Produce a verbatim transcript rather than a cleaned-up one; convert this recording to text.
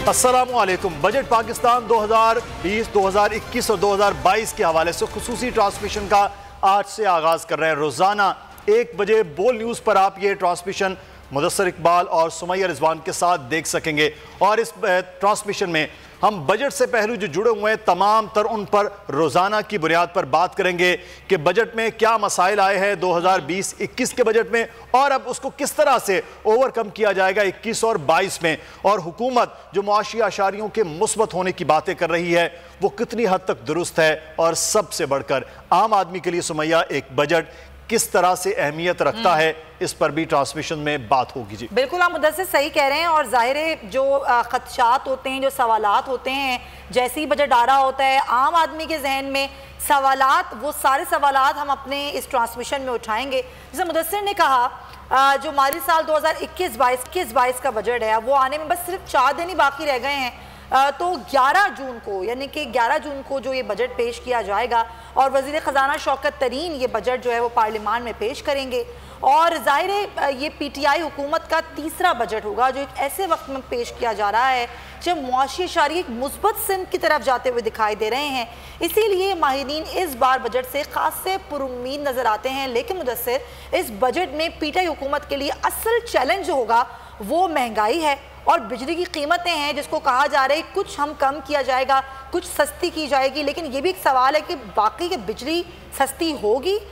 अस्सलामुअलैकुम। बजट पाकिस्तान दो हज़ार बीस, दो हज़ार इक्कीस और दो हज़ार बाईस के हवाले से खुसूसी ट्रांसमिशन का आज से आगाज़ कर रहे हैं। रोज़ाना एक बजे बोल न्यूज़ पर आप ये ट्रांसमिशन मुदस्सर इकबाल और सुमैया रिजवान के साथ देख सकेंगे। और इस ट्रांसमिशन में हम बजट से पहलू जो जुड़े हुए हैं तमाम तर उन पर रोज़ाना की बुनियाद पर बात करेंगे कि बजट में क्या मसाइल आए हैं दो हज़ार बीस इक्कीस के बजट में और अब उसको किस तरह से ओवरकम किया जाएगा इक्कीस और बाईस में। और हुकूमत जो मुआशी आशारियों के मुस्बत होने की बातें कर रही है वो कितनी हद तक दुरुस्त है। और सबसे बढ़कर आम आदमी के लिए सुमैया एक बजट किस तरह से अहमियत रखता है, इस पर भी ट्रांसमिशन में बात होगी। जी बिल्कुल, आप मुद्दे सही कह रहे हैं। और जाहिर है जो खदशात होते हैं, जो सवालात होते हैं, जैसे ही बजट आ रहा होता है आम आदमी के जहन में सवालात, वो सारे सवालात हम अपने इस ट्रांसमिशन में उठाएंगे। जैसे मुदस्सिर ने कहा जो माली साल दो हज़ार इक्कीस बाईस इक्कीस बाईस का बजट है वो आने में बस सिर्फ चार दिन ही बाकी रह गए हैं। तो ग्यारह जून को यानी कि ग्यारह जून को जो ये बजट पेश किया जाएगा और वज़ीर ख़जाना शौकत तरीन ये बजट जो है वो पार्लियामान में पेश करेंगे। और ज़ाहिर है ये पीटीआई हुकूमत का तीसरा बजट होगा जो एक ऐसे वक्त में पेश किया जा रहा है जब मुआशी इशारे एक मुस्बत सिमत की तरफ जाते हुए दिखाई दे रहे हैं। इसीलिए माहिरीन इस बार बजट से खास से पुरुम्मीद नज़र आते हैं। लेकिन मुदस्सिर, इस बजट में पीटीआई हुकूमत के लिए असल चैलेंज जो होगा वो महंगाई है और बिजली की कीमतें हैं, जिसको कहा जा रहा है कुछ हम कम किया जाएगा, कुछ सस्ती की जाएगी। लेकिन ये भी एक सवाल है कि बाकी की बिजली सस्ती होगी